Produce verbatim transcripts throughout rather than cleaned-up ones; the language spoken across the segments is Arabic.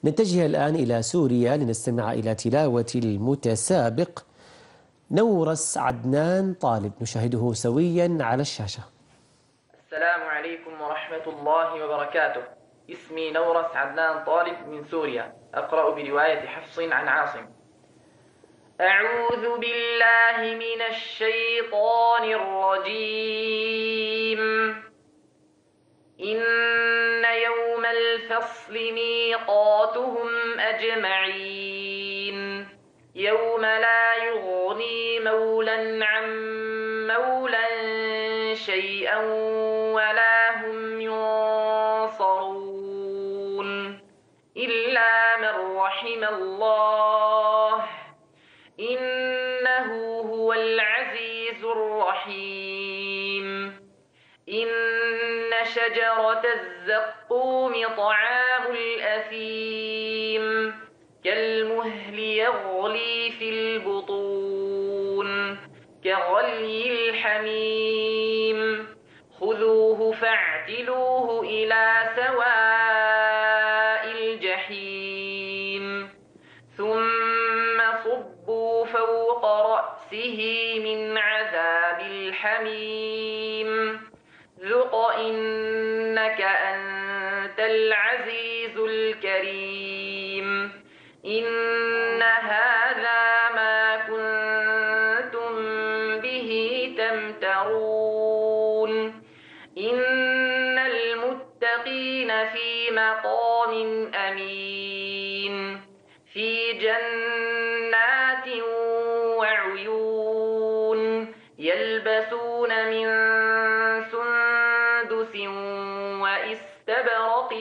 نتجه الآن إلى سوريا لنستمع إلى تلاوة المتسابق نورس عدنان طالب، نشاهده سويا على الشاشة. السلام عليكم ورحمة الله وبركاته. اسمي نورس عدنان طالب من سوريا، أقرأ برواية حفص عن عاصم. أعوذ بالله من الشيطان الرجيم. إن يوم الفصل ميقاتهم أجمعين، يوم لا يغني مولا عن مولا شيئا ولا هم ينصرون إلا من رحم الله، إنه هو العزيز الرحيم. إن شجرة الزقوم طعام الأثيم، كالمهل يغلي في البطون، كغلي الحميم. خذوه فاعتلوه إلى سواء الجحيم، ثم صبوا فوق رأسه من عذاب الحميم. ذق إنك أنت العزيز الكريم. إن هذا ما كنتم به تمترون. إن المتقين في مقام أمين، في جنات وعيون. يلبسون من سندس واستبرق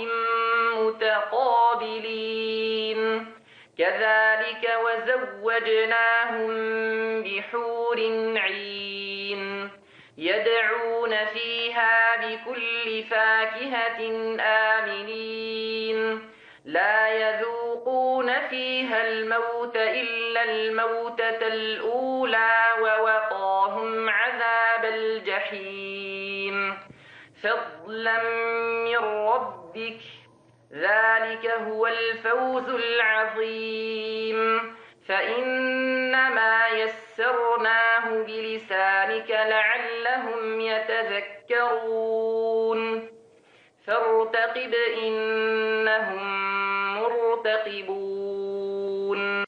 متقابلين، كذلك وزوجناهم بحور عين. يدعون فيها بكل فاكهة آمنين، لا يذوقون فيها الموت إلا الموتة الأولى، ووقاهم عذاب الجحيم. فضلا من ربك، ذلك هو الفوز العظيم. فإنما يسرناه بلسانك لعلهم يتذكرون. فارتقب إنهم مرتقبون.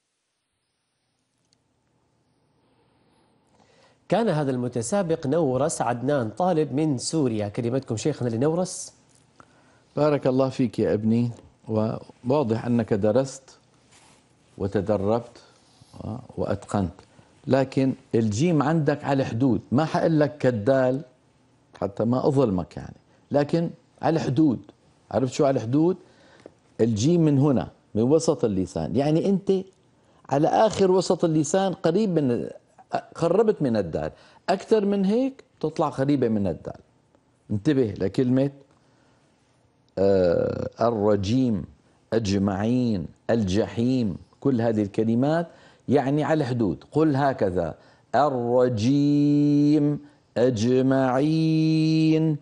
كان هذا المتسابق نورس عدنان طالب من سوريا. كلمتكم شيخنا لنورس. بارك الله فيك يا ابني، وواضح أنك درست وتدربت وأتقنت، لكن الجيم عندك على حدود. ما حقول لك كالدال حتى ما أظلمك يعني، لكن على حدود. عرفت شو على حدود؟ الجيم من هنا، من وسط اللسان، يعني أنت على آخر وسط اللسان، قريب من، قربت من الدال. أكثر من هيك تطلع قريبة من الدال. انتبه لكلمة آه الرجيم، أجمعين، الجحيم، كل هذه الكلمات يعني على الحدود. قل هكذا: الرجيم، أجمعين،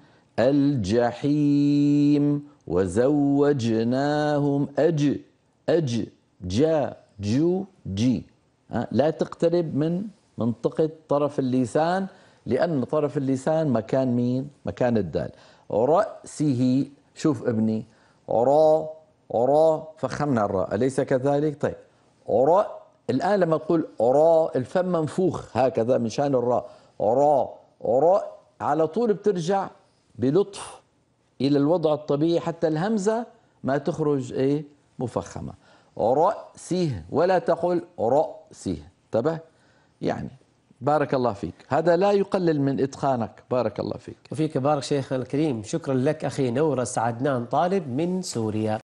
الجحيم، وزوجناهم أج أج جا جو جي. لا تقترب من منطقة طرف اللسان، لأن طرف اللسان مكان مين؟ مكان الدال. رأسه، شوف ابني، را را فخمنا الراء، أليس كذلك؟ طيب، را الآن لما تقول را الفم منفوخ هكذا من شان الراء. را را على طول بترجع بلطف إلى الوضع الطبيعي حتى الهمزة ما تخرج إيه؟ مفخمة. رأسه، ولا تقول رأسه. انتبه يعني. بارك الله فيك، هذا لا يقلل من إتقانك. بارك الله فيك. وفيك بارك شيخنا الكريم. شكرا لك أخي نورس عدنان طالب من سوريا.